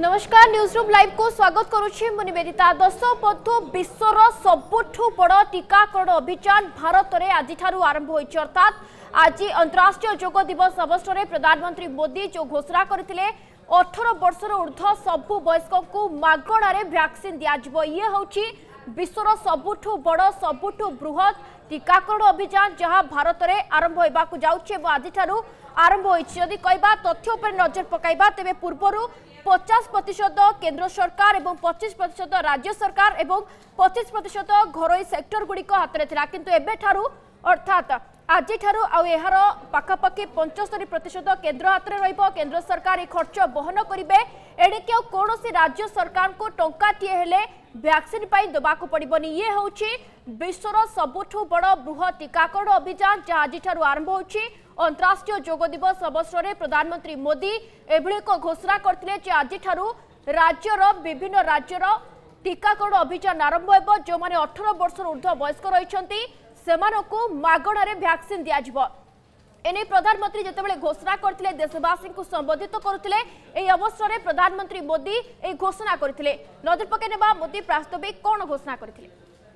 नमस्कार news room live को स्वागत करुछि मु निवेदिता। दर्शक बंधु विश्वर सबुठु बड़ टीकाकरण अभियान भारत में आज आरंभ होइछि। अर्थात आज अंतर्राष्ट्रीय योग दिवस अवसर में प्रधानमंत्री मोदी जो घोषणा करथिले 18 वर्षर ऊर्ध्व सबु वयस्क को मागणारे वैक्सीन दियाजिबो। ये होछि विश्वर सबुठु बड़ सबुठु बृहत टीकाकरण अभियान जहां भारत में आरंभ होइबाकु जाउछि एवं आज आरंभ होइछि। यदि कहबा तथ्य उपर नजर पकाइबा तेबे पूर्वरु 50% केंद्र सरकार एवं 25% राज्य सरकार एवं 25% घरोई सेक्टर गुड़िक हाथ में था, किंतु एबे ठारू अर्थात आज ठारू आर पाखापाखि 75% केंद्र हाथ में रहिबो। केंद्र सरकार ये खर्च बहन करेंगे। एणिके कौन राज्य सरकार को टंकाटीए हेले वैक्सीन देवाक पड़बनी। ये होछि विश्वर सबुठु बड़ बृहत टीकाकरण अभियान जहाँ आज आरंभ होछि। अंतर्राष्ट्रीय योग दिवस अवसर में प्रधानमंत्री मोदी एभली एक घोषणा करथिले जे आज राज्यर विभिन्न राज्यर टीकाकरण अभियान आरंभ हेबो। जो माने 18 वर्ष ऊर्ध्व वयस्क रहिसंती सेमानकु मागणारे वैक्सीन दियाजिबो। एने प्रधानमंत्री जेतेबेले घोषणा करथिले देशवासी को संबोधित करुथिले। एई अवसर में प्रधानमंत्री मोदी ए घोषणा करथिले। नजर पकेनेबा मोदी वास्तविक कोन घोषणा करथिले।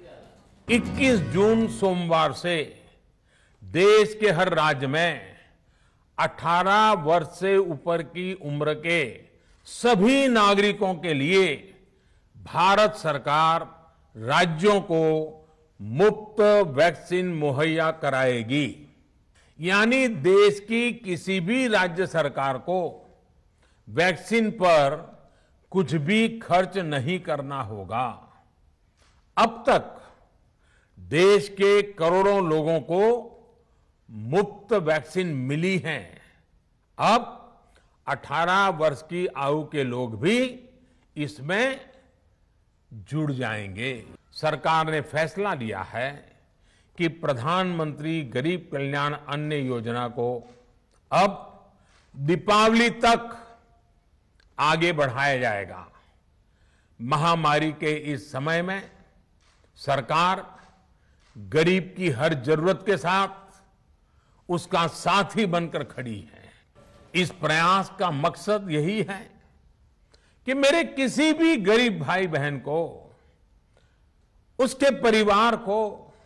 21 जून सोमवार से देश के हर राज्य में 18 वर्ष से ऊपर की उम्र के सभी नागरिकों के लिए भारत सरकार राज्यों को मुफ्त वैक्सीन मुहैया कराएगी। यानी देश की किसी भी राज्य सरकार को वैक्सीन पर कुछ भी खर्च नहीं करना होगा। अब तक देश के करोड़ों लोगों को मुफ्त वैक्सीन मिली है। अब 18 वर्ष की आयु के लोग भी इसमें जुड़ जाएंगे। सरकार ने फैसला लिया है कि प्रधानमंत्री गरीब कल्याण अन्न योजना को अब दीपावली तक आगे बढ़ाया जाएगा। महामारी के इस समय में सरकार गरीब की हर जरूरत के साथ उसका साथी बनकर खड़ी है। इस प्रयास का मकसद यही है कि मेरे किसी भी गरीब भाई बहन को, उसके परिवार को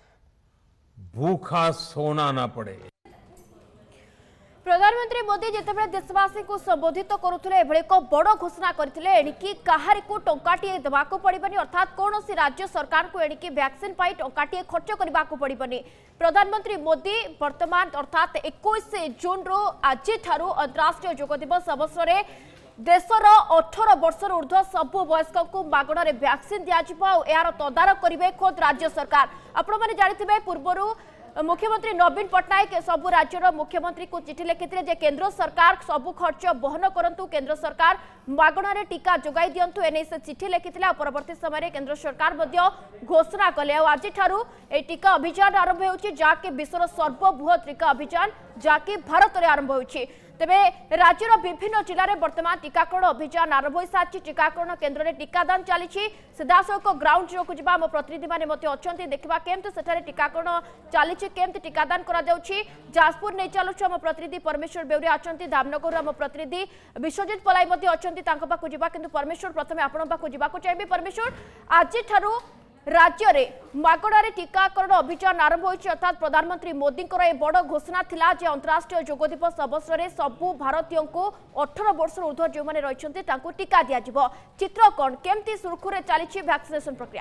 भूखा सोना ना पड़े। प्रधानमंत्री मोदी जितेबाला देशवासी को संबोधित करुले एभली एक बड़ घोषणा करथिले। एणिकी काहारी को टंकाटीए देवाक पड़बनी। अर्थात कौन सी राज्य सरकार को एणिकी वैक्सीन पाई टंकाटीए खर्च करबाक पड़बनी। प्रधानमंत्री मोदी वर्तमान अर्थात 21 जून रो आज अंतर्राष्ट्रीय योग दिवस अवसर में देशर 18 वर्षर ऊर्ध्व सबु वयस्क को मागणारे वैक्सीन दियाजिबो। यार तदारख करेंगे खुद राज्य सरकार। आपण माने जानिथिबे पूर्वरु मुख्यमंत्री नवीन पट्टनायक सबु राज्यर मुख्यमंत्री को चिठी लिखिथिले जे केंद्र सरकार सबु खर्च बहन करंतु, केंद्र सरकार मागणारे टीका जोगाई दियंतु। एने से चिठी लिखिथिले। परवर्ती समय केंद्र सरकार मध्य घोषणा कले। आज ठारू ए टीका अभियान आरंभ होउछि जाके विश्वर सर्वबृहत टीका अभियान जाके भारत में आरंभ होउछि। तेबे राज्यर विभिन्न जिले में वर्तमान टीकाकरण अभियान आरंभ हो सारी। टीकाकरण केन्द्र में टीकादान चली। सीधासख ग्राउंड जीरो को जा आम प्रतिनिधि मैंने देखा केमती सेठारे टीकाकरण चली, केमती टीकादान करा जाउछि। जाजपुर नहीं चलुछु आम प्रतिनिधि परमेश्वर बेउरिया अच्छा। धामनगर आम प्रतिनिधि विश्वजित पलाई पाखु जा, किंतु परमेश्वर प्रथम आपण पाखु जावाक चाहिए। परमेश्वर आज राज्य में मागणारे टीकाकरण अभियान आरंभ होइछि। अर्थात प्रधानमंत्री मोदी ये बड़ घोषणा थिला जे अंतर्राष्ट्रीय योग दिवस अवसर में सबु भारतीयों को 18 वर्ष ऊर्ध्व जो मैंने रही टीका दियाजिबो। चित्र कौन केमती सुरखुरे चली वैक्सीनेशन प्रक्रिया?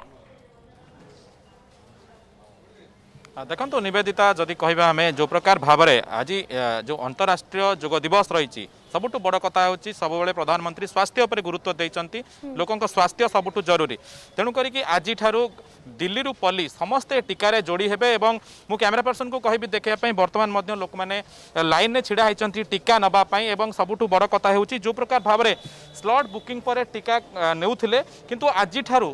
देखो निवेदिता जदि कहबा आम जो प्रकार भाव में आज जो अंतर्राष्ट्रीय योग दिवस रही सबुठु बड़ कथा होची सब बेले प्रधानमंत्री स्वास्थ्य पर गुरुत्व देइचंती। लोकंक स्वास्थ्य सबुठु जरूरी। तेणु करिकि आज ठारू दिल्ली रु पल्ली समस्ते टीकारे जोड़ी हेबे। एवं मु कैमरा पर्सन को कहबी देखिया वर्तमान मध्य लोक मैंने लाइन में छिड़ा होती टीका नबा पई। एवं सबुठु बड़ कथा होची जो प्रकार भाव में स्लॉट बुकिंग पर टीका नेउथिले, किंतु आज ठारू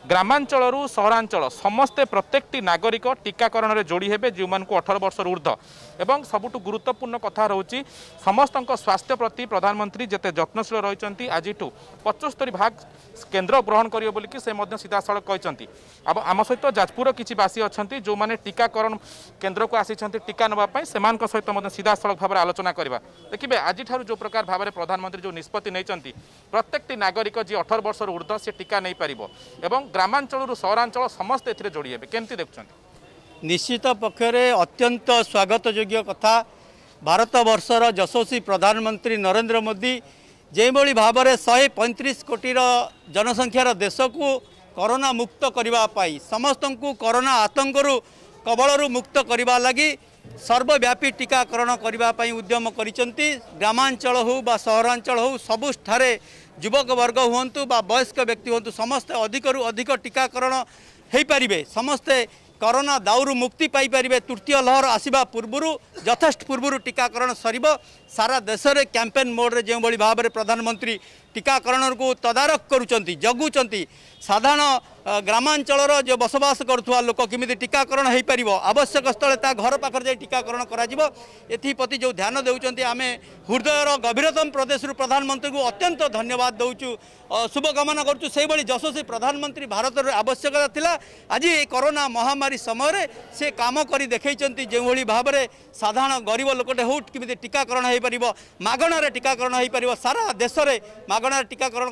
ग्रामांचल सहरांचल समस्ते प्रत्येकटी नागरिक टीकाकरण में जोड़ी हेबे जो 18 वर्ष ऊर्ध्व एवं सबुठु गुरुत्वपूर्ण कथा रोची समस्त स्वास्थ्य प्रति प्रधानमंत्री जेते जत्नशील रही आज 75 भाग केन्द्र ग्रहण करियो बोलिकी से सीधा सड़क कहते। अब आम सहित जाजपुर किसी बासी अच्छा जो मैंने टीकाकरण केन्द्र को आसी टीका नापी से सहित सीधा सड़क भाव आलोचना करवा। देखिए आज जो प्रकार भाव में प्रधानमंत्री जो निष्पत्ति नहीं प्रत्येकटी नागरिक जी 18 वर्ष ऊर्ध्व से टीका नहीं पार एवं ग्रामांचल सहरांचल समस्त ए जोड़ी हे केमती देखुं। निश्चित पक्षरे अत्यंत स्वागत योग्य कथा भारत वर्षर यशस्वी प्रधानमंत्री नरेंद्र मोदी जो भाव में 135 कोटी जनसंख्यार देश को कोरोना मुक्त करने समस्त को कोरोना आतंकरू कबलरू मुक्त करने लगी सर्वव्यापी टीकाकरण करने उद्यम करिसेंती। ग्रामांचल हो बा सहरांचल हो सबुठारे युवक वर्ग हुंतु बा वयस्क व्यक्ति हुंतु समस्ते अधिकरू अधिक टीकाकरण हो पारे समस्ते कोरोना दाउरू मुक्ति पाई पारे। तृतीय लहर आसवा पूर्वर यथेष्ट पूर्वर टीकाकरण सर सारा देश में कैंपेन मोड रे जो भाव में प्रधानमंत्री टीकाकरण को तदारख करुँच जगुंट साधारण ग्रामांचल जो बसवास करुवा लोक किमिति टीकाकरण हो पार आवश्यक स्थले ता घर पाखर जाई टीकाकरण एप्रति जो ध्यान देउचंती आमे हृदयर गभीरतम प्रदेश प्रधानमंत्री को अत्यंत धन्यवाद दौचु शुभकामना करुँ। से यशस्वी प्रधानमंत्री भारत आवश्यकता थिला आज ये कोरोना महामारी समय से काम कर देखते जो भाव में साधारण गरीब लोकटे हो किमिति टीकाकरण हो पार मागणार टीकाकरण हो पार सारा देश में मागणार टीकाकरण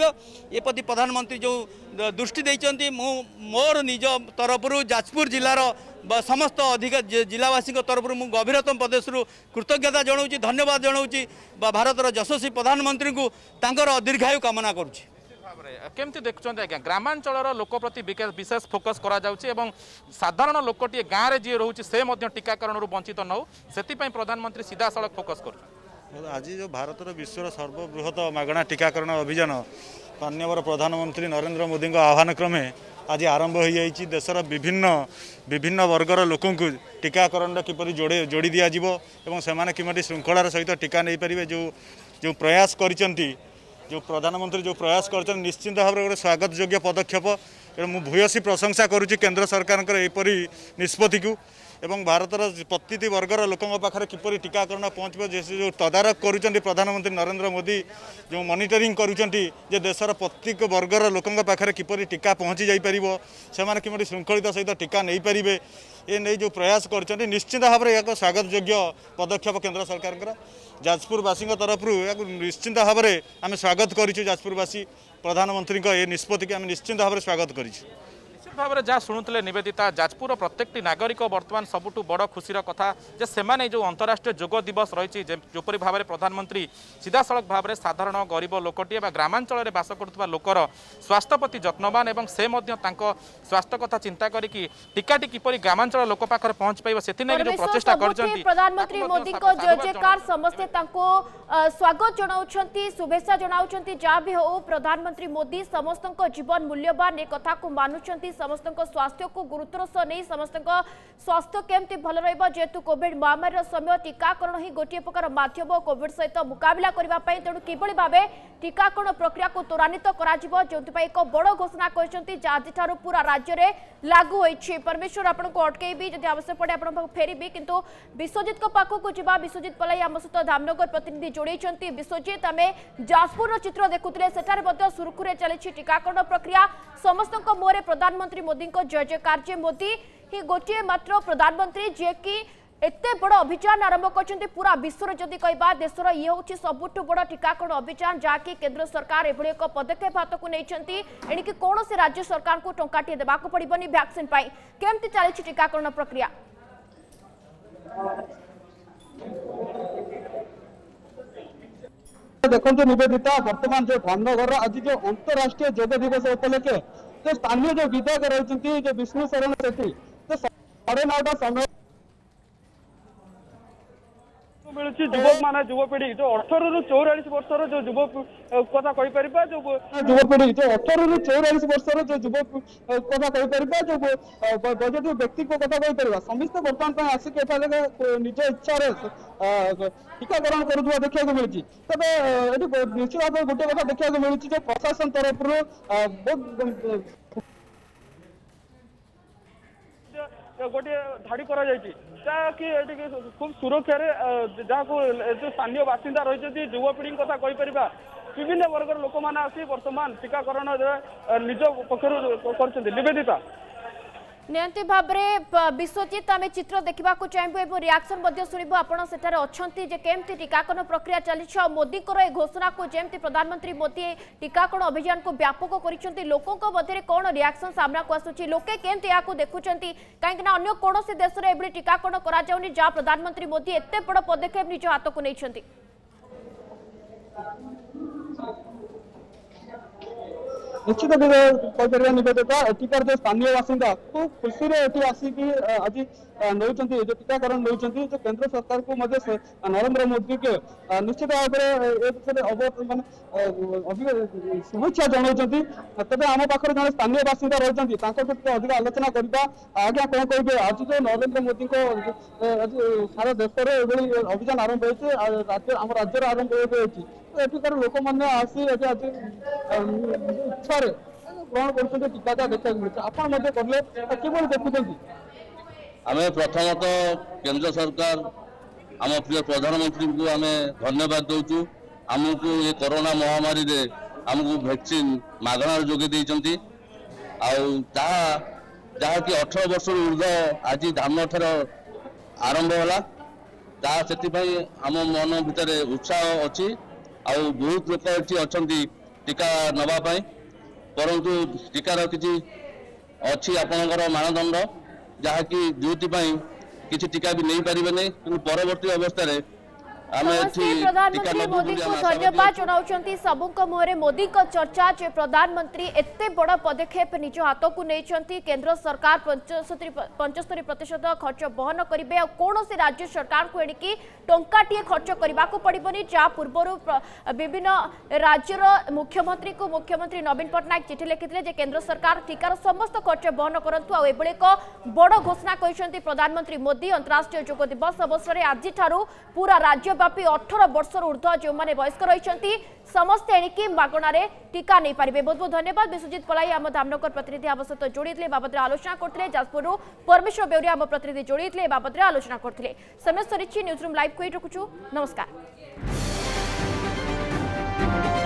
कर प्रधानमंत्री जो दृष्टि देइचंती मोर निज तरफ जाजपुर जिलार समस्त अधिक जिलावासी तरफ मु गभीरतम प्रदेश कृतज्ञता जनाऊँ धन्यवाद जनाऊँ भारतर यशस्वी प्रधानमंत्री को तांकर दीर्घायु कामना करुँच। केमती देखुं आज्ञा ग्रामांचल लोक प्रति विशेष फोकस करा जाउछि एवं साधारण लोकटी गाँव में जी रोचे से टीकाकरण वंचित न हो से प्रधानमंत्री सीधा सड़क फोकस कर। आज जो भारतर विश्वर सर्वबृहत मागणा टीकाकरण अभियान माननीय प्रधानमंत्री नरेंद्र मोदी आह्वान क्रमे आज आरंभ हो जाइए। देशर विभिन्न विभिन्न वर्गर लोक टीकाकरण किपरि जोड़ी दिज्व और से किमि श्रृंखलार सहित टीका नहीं पारे जो प्रयास करिसेंती जो प्रधानमंत्री जो प्रयास कर निश्चिंत भाव में स्वागत योग्य पदक्षेप मु भूयसी प्रशंसा करुच्ची केंद्र सरकार एपरी निष्पत्ति को एवं भारतर प्रति वर्गर लोकों पाखे किपरि टीकाकरण पहुँचो जो तदारख करुँच प्रधानमंत्री नरेंद्र मोदी जो मॉनिटरिंग करुँच देशर प्रत्येक वर्गर लोकों पाखे किपरि टीका पहुँची जापर से किमि श्रृंखलित सहित टीका नहीं पारे ये नहीं जो प्रयास कर निश्चित भाव में एक स्वागत योग्य पदक्षेप केंद्र सरकार जाजपुरवासी तरफ निश्चिंत भाव में आम स्वागत करूँ। जाजपुरवासी प्रधानमंत्री ये निष्पत्ति आम निश्चिंत भाव में स्वागत करूँ। भाव में जहाँ शुणुले निवेदिता जाजपुर प्रत्येकटी नागरिक बर्तमान सबुठु बड़ खुशीर कथा जे सेमाने जो अंतर्राष्ट्रीय योग दिवस रही जोपरी भाव में प्रधानमंत्री सीधा सड़क भाव में साधारण गरीब लोकटी ग्रामांचल में बास करुवा लोकर स्वास्थ्य प्रति जत्नवान एवं से स्वास्थ्य कथा चिंता करिकी टीकाटी किपरि ग्रामांचल लोक पाखरे पहुँच पाइबो से जो प्रचेष्टा करछंती प्रधानमंत्री मोदी को जय जयकार समस्ते तांको स्वागत जनाउछंती शुभेच्छा जनाउछंती जहाँ भी हो प्रधानमंत्री मोदी समस्त जीवन मूल्यवान ए कथा को मानुछंती समस्त स्वास्थ्य को गुरुत्वर सह नहीं समस्त स्वास्थ्य केमती भल रहेतु कोविड महामारी समय टीकाकरण ही गोटे प्रकार माध्यम कोविड सहित मुकाबला करने तेणु किभली भाव टीकाकरण प्रक्रिया को त्वरान्वित जो एक बड़ घोषणा कर पूरा राज्य में लागू होती। परमेश्वर आपन को अटकैबी जब आवश्यक पड़े आप फेरबी किंतु विश्वजित पाखक जा विश्वजित पलाई आम सहित धामनगर प्रतिनिधि जोड़ी विश्वजित आम जाजपुर चित्र देखुले सेठारे सुरखुरे चली टीकाकरण प्रक्रिया समस्त मुहरे प्रधानमंत्री मोदी को जय जयकार जे मोदी ही गोटे मात्र प्रधानमंत्री जे कि एते बड़ अभियान आरंभ कर पूरा विश्व जदि कहबा देशर ये हूँ सबुठ बड़ टीकाकरण अभियान जहाँकि केंद्र सरकार एभली एक पदक्षेप हाथ को नहीं एणिकी कौन से राज्य सरकार को टंकाटे देवाक पड़बनी वैक्सीन पाई केमती चली टीकाकरण प्रक्रिया देखो निवेदिता वर्तमान जो धामनगर आज जो अंतरराष्ट्रीय योग दिवस उपलक्षे जो स्थानीय जो विधायक रही जो विष्णु शरण सेठी तो 9:30 समय मिलूँ युवक मान युवपीढ़ी जो 18 ରୁ 44 वर्षर जो युवक कथा कहीपर जो युवपीढ़ी जो 18 ରୁ 44 वर्षर जो युवक कथा कहीपर जो पॉजिटिव व्यक्ति को कथा कहीपर समस्त बर्तमान आसिक निज इच्छा टीकाकरण करुवा देखा मिली तबे निश्चित भाव गोटे कथा देखा मिली जो प्रशासन तरफ गोटे धाड़ी कि खूब सुरक्षा जहाँ स्थानीय बासिंदा रही युवपीढ़ी कथा कहीपर विभिन्न वर्गर लोक मैंने आसी वर्तमान टीकाकरण निज पक्ष निवेदिता नियंती भाव में विश्वजित आम चित्र देखा चाहबू रिएक्शन शुणु आप अच्छा केमती टीकाकरण प्रक्रिया चली मोदी को घोषणा को जमी प्रधानमंत्री मोदी टीकाकरण अभियान को व्यापक कर लोकों मध्य कौन रिएक्शन सामना को आसूची लोके केमती या देखुं कहीं अन्य कौन देश में टीकाकरण कराऊनी जहाँ प्रधानमंत्री मोदी एत बड़ पदक्षेप निज हाथ को नहीं निश्चित कहीपर निवेदिता एटिकार जो स्थानीय बासिंदा खूब खुशी आसिक आज नौ टीकाकरण नौ केंद्र सरकार को नरेंद्र मोदी के निश्चित भाव में शुभेच्छा जनाऊँ तेज आम पाखे जो स्थानीय बासिंदा रही अधिक आलोचना करवा आज्ञा कौन कहे आज जो नरेंद्र मोदी को सारा देश में अभियान आरंभ होती आम राज्य आरंभ होती एटिकार लोक मैंने आसी इच्छा ग्रहण कर टीका देखा मिलता आपले किभली देखुं आम प्रथमतः केंद्र सरकार आम प्रिय प्रधानमंत्री को आम धन्यवाद दौचु आमको ये कोरोना महामारी रे आमको वैक्सीन मागणार जोगे देइचंती जहाँ कि 18 वर्ष ऊर्ध्व आज धाम ठार आरंभ होला से आम मन भितर उत्साह अच्छी बहुत लोक ये अच्छा टीका नवापाई परंतु टीकार किसी अच्छी आपणकर मानदंड जहाँकि जो किसी टीका भी नहीं पारे नहीं परवर्ती अवस्था प्रधानमंत्री मोदी को धन्यवाद जनाउछंती सबुक मुहरे मोदी को चर्चा जे प्रधानमंत्री एते बड़ पदक्षेप निज हाथ को नहीं केंद्र सरकार 75% खर्च बहन करेंगे और कौन से राज्य सरकार को एणिकी टंकाटे खर्च करने को पड़ोनी जहाँ पूर्वर विभिन्न राज्यर मुख्यमंत्री को मुख्यमंत्री नवीन पट्टनायक चिठी लिखिते केंद्र सरकार टीकार समस्त खर्च बहन करूँ एभली एक बड़ घोषणा कर प्रधानमंत्री मोदी अंतर्राष्ट्रीय योग दिवस अवसर में आज पूरा राज्यव्यापी 18 वर्ष ऊर्ध्व जो मैंने वयस्क रही समस्ते एणिकी मागणार टीका नहीं पारे। बहुत बहुत धन्यवाद विश्वजित पलाई आम धामनगर प्रतिनिधि आम सहित जोड़ी बाबद आलोचना करते जाजपुर परमेश्वर बेउरी आम प्रतिनिधि जोड़ी बाबद आलोचना करते समय सरी न्यूज रूम लाइव को रखुचु नमस्कार।